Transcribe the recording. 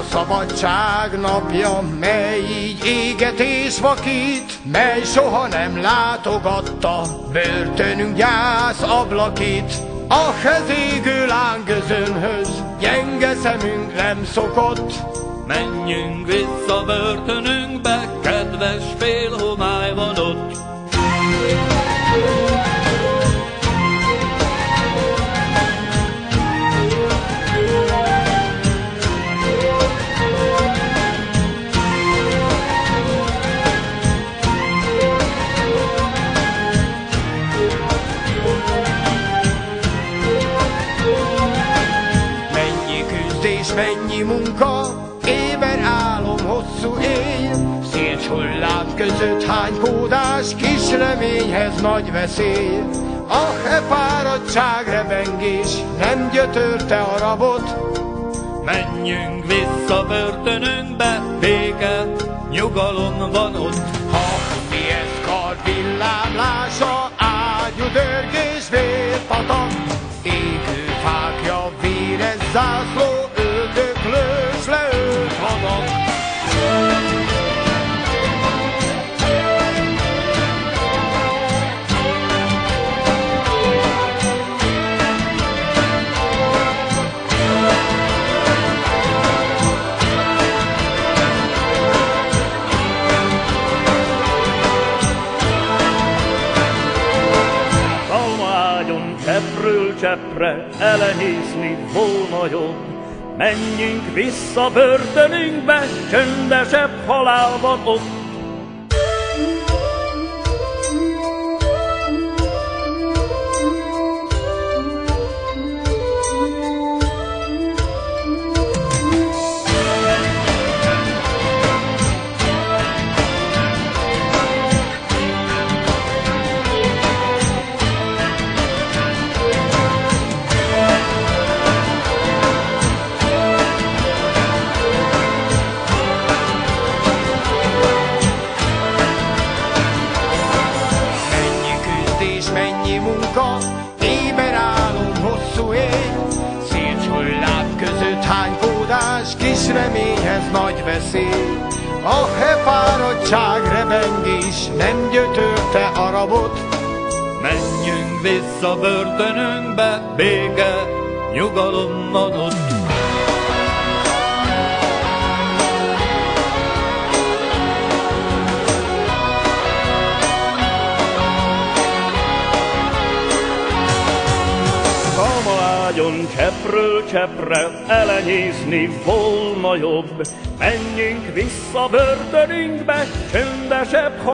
szabadság napja, mely így éget és vakít, mely soha nem látogatta börtönünk gyász ablakit. Ah, ez égő lángözönhöz gyenge szemünk nem szokott. Menjünk vissza börtönünkbe, kedves félhomály van ott. Mennyi munka, éber álom, hosszú éj, széls hullám között hánykódás, kis reményhez nagy veszély. Ah, e fáradtság, rebengés nem gyötörte a rabot. Menjünk vissza börtönünkbe, béke, nyugalom van ott. Ha mi ez kard villámlása, ágyú dörgés, vérpatak, égő fákja, véres zászló, öldöklős leölt hadak. Almaágyon cseppről cseppre elenyészni volna jobb. Menjünk vissza börtönünkbe, csöndesebb halál van ott. Mennyi munka, éber álom, hosszú éj, széls hullám között hánykódás, kis reményhez nagy veszély. Ah, e fáradtság, rebengés nem gyötörte a rabot. Menjünk vissza börtönünkbe, béke, nyugalom van ott. Almaágyon cseppről cseppre elenyészni volna jobb. Menjünk vissza börtönünkbe, csöndesebb